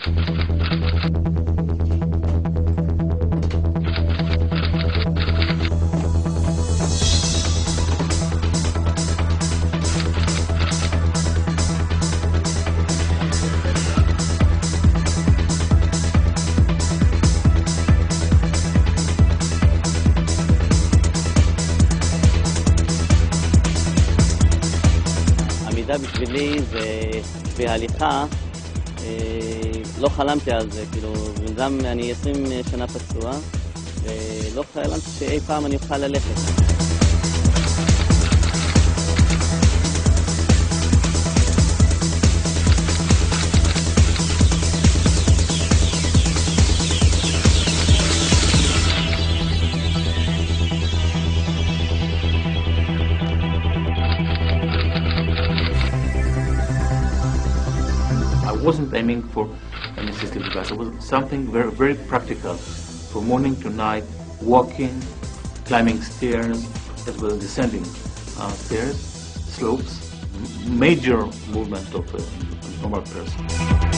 עמידה בשבילי זה בהליכה, לא חלמתי על זה, כאילו, גם אני 20 שנה פצוע, ולא חלמתי שאי פעם אני אוכל ללכת. I wasn't aiming for an assisted device. It was something very, very practical, from morning to night, walking, climbing stairs, as well as descending stairs, slopes, major movement of a normal person.